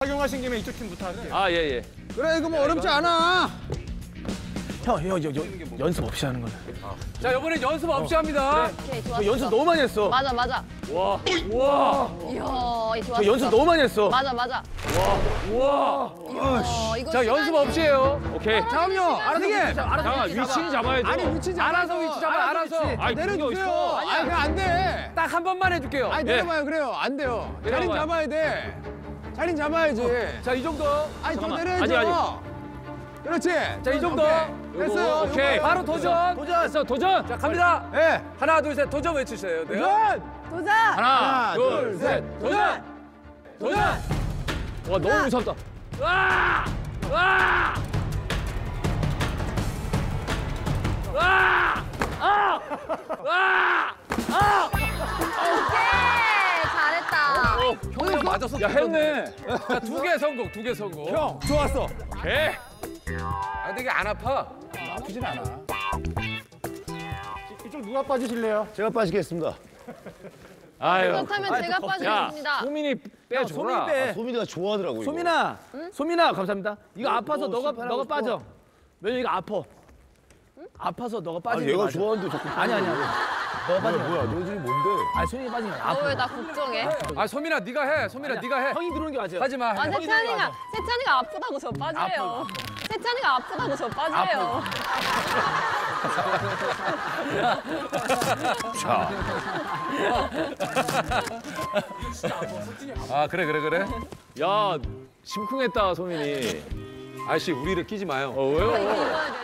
착용하신 김에 이쪽 팀부터 할게요. 아, 예, 예. 그래 이거 뭐 어렵지 않아. 형, 연습 없이 하는 거야. 자, 이번엔 연습 없이 합니다. 오케이, 좋았어. 연습 너무 많이 했어. 맞아, 맞아. 와, 와, 이야, 좋았어. 연습 너무 많이 했어. 맞아, 맞아. 와. 이거 자, 연습 없이 해요. 오케이. 잠깐만요. 알아서 잠깐, 위치는 잡아야죠. 아니 위치 잡아. 알아서 위치 잡아, 알아서. 아이, 내려주세요. 아니 그냥 안 돼. 딱 한 번만 해줄게요. 아니 내려봐요. 그래요. 안 돼요. 자리 내려봐요. 잡아야 돼. 자리 잡아야지. 자, 이 정도. 아니 더 잠깐만. 내려야죠. 아니. 그렇지. 자, 이 정도. 오케이. 됐어요. 오케이. 요거. 바로 도전. 됐어, 도전. 자, 갑니다. 예. 하나, 둘, 셋. 도전 외치세요. 네. 도전. 도전! 하나, 둘, 셋. 도전. 도전. 와, 너무 무섭다. 와! 와! 와! 아! 와! 아! 오케이, 잘했다. 형이랑 맞았어. 야, 했네. 야, 두 개 성공, 두 개 성공. 형 좋았어. 개. 아, 근데 이게 안 아파. 아프진 않아. 이쪽 누가 빠지실래요? 제가 빠지겠습니다. 아유. 그렇다면 제가 야, 빠지겠습니다. 소민이 빼줘라. 소민 빼. 소민이가 좋아하더라고요. 이거. 소민아, 소민아 감사합니다. 이거 아파서 너가 빠져. 왜냐면 이거 아파. 아파서 너가 아니 빠지는 얘가 거 맞아. 좋아하는데 자꾸. 아니. 너가 빠지는 거야. 너희들이 뭔데? 아니 소민이 빠지는 거야. 너 왜 아파. 나 걱정해? 아, 소민아, 네가 해. 소민아, 네가 해. 형이 들어오는 게 맞아. 하지 마. 아, 세찬이가 아프다고 저 빠지래요. 세찬이가 아프다고 저 빠지래요. 아, 그래. 야, 심쿵했다, 소민이. 아저씨, 우리를 끼지 마요. 왜요? 이거 입어야 돼요.